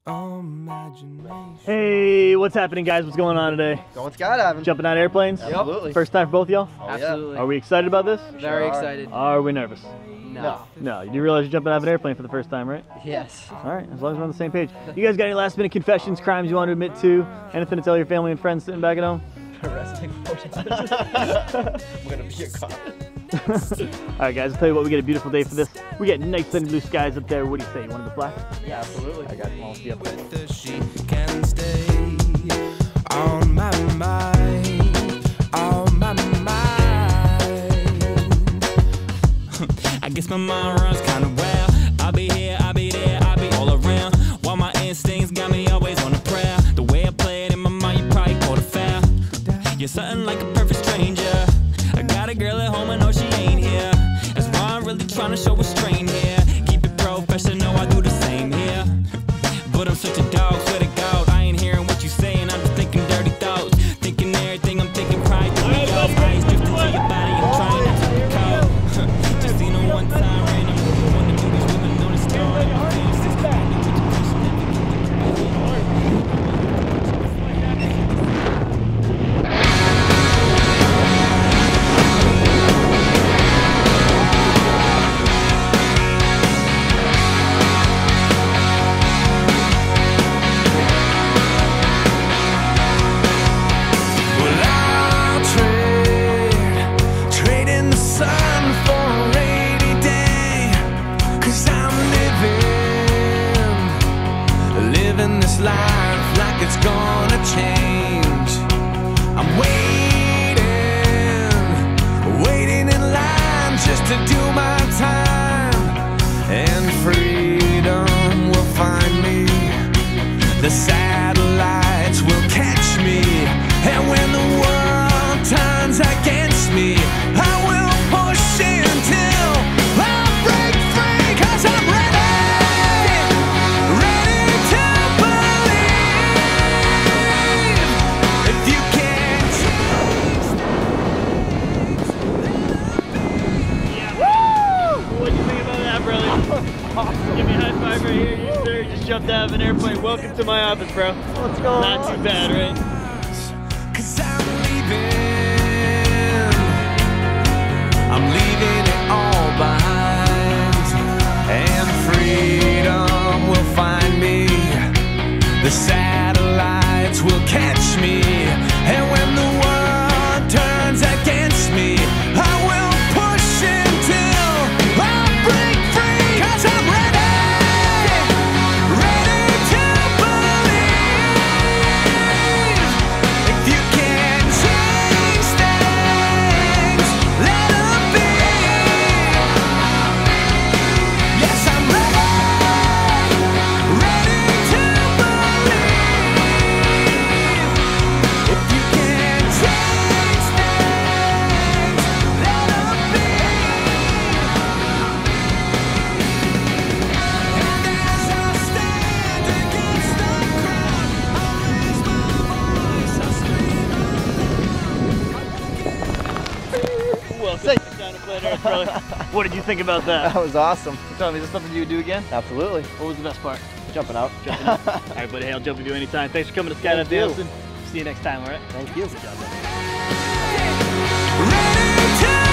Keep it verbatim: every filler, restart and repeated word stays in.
Hey, what's happening, guys? What's going on today? Going skydiving. Jumping out of airplanes? Absolutely. First time for both of y'all? Oh, Absolutely. Are we excited about this? Very Sure excited. Are we nervous? No. No. You do realize you're jumping out of an airplane for the first time, right? Yes. All right, as long as we're on the same page. You guys got any last minute confessions, crimes you want to admit to? Anything to tell your family and friends sitting back at home? Wrestling I'm gonna be a cop. Alright guys, I'll tell you what, we get a beautiful day for this. We get nice sunny blue skies up there. What do you say? You want the flag? Yeah, absolutely. I got one with you up there. She can stay on my mind, on my mind. I guess my mind runs kinda well. I'll be here, I'll be there, I'll be all around. While my instincts got me always on the prowl. The way I play it in my mind, you probably caught a foul. You're something like a perfect stranger. I got a girl at home, I know she ain't here. That's why I'm really trying to show a strain here. Keep it professional, I do the same here. But I'm such a dog, swear to God, I ain't hearing what you saying. I'm just thinking dirty thoughts, thinking everything I'm thinking pride to me off. Eyes drifting to your body, I'm trying not to be caught. Just seen her one time, random. Wanna do this with me, know the story. This life like it's gonna change. I'm waiting, waiting in line just to do my time. And freedom will find me. The satellites will catch me. And when the world turns against me, I will push until I break free. Cause I'm ready. Give me a high five right here. You sir just jumped out of an airplane. Welcome to my office, bro. What's going Not on? too bad, right? Cause I'm leaving, I'm leaving it all behind. And freedom will find me. The satellites will catch me. And when the world turns against me, I will push until I break free. Cause I'm ready, ready to believe. If you can change things, let them be. Yes, I'm ready, ready to believe. If you can change things, let them be. And as I stand against the crowd, I raise my voice, I scream. Welcome to Down to Planet Earth, brother. What did you think about that? That was awesome. Tell me, is this something you would do again? Absolutely. What was the best part? Jumping out. Jumping out. All right, buddy. Hey, I'll jump with you anytime. Thanks for coming to Skydive Thank you. Davidson. See you next time, all right? Thank you. Ready to